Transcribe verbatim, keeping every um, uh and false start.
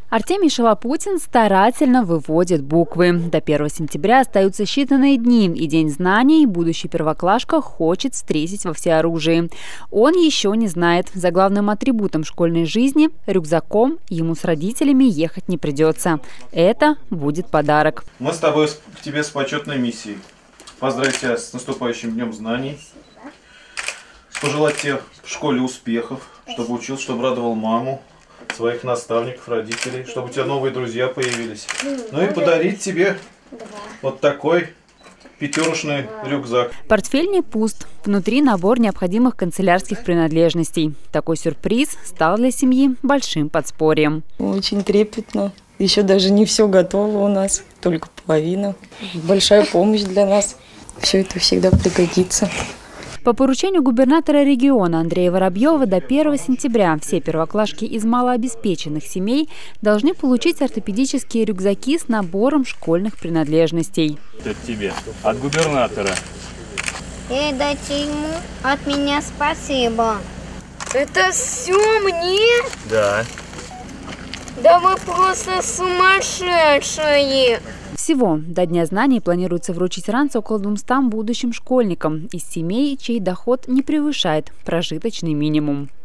Артемий Шалапутин старательно выводит буквы. До первого сентября остаются считанные дни, и День знаний будущий первоклашка хочет встретить во всеоружии. Он еще не знает, за главным атрибутом школьной жизни – рюкзаком – ему с родителями ехать не придется. Это будет подарок. Мы с тобой к тебе с почетной миссией. Поздравить тебя с наступающим Днем знаний. Пожелать тебе в школе успехов, чтобы учился, чтобы радовал маму, своих наставников, родителей, чтобы у тебя новые друзья появились. Ну и подарить тебе вот такой пятерочный рюкзак. Портфель не пуст. Внутри набор необходимых канцелярских принадлежностей. Такой сюрприз стал для семьи большим подспорьем. Очень трепетно. Еще даже не все готово у нас, только половина. Большая помощь для нас. Все это всегда пригодится. По поручению губернатора региона Андрея Воробьева до первого сентября все первоклашки из малообеспеченных семей должны получить ортопедические рюкзаки с набором школьных принадлежностей. Это тебе от губернатора. Передайте ему от меня спасибо. Это все мне? Да. Да вы просто сумасшедшие! Всего до Дня знаний планируется вручить ранцы около двухсот будущим школьникам из семей, чей доход не превышает прожиточный минимум.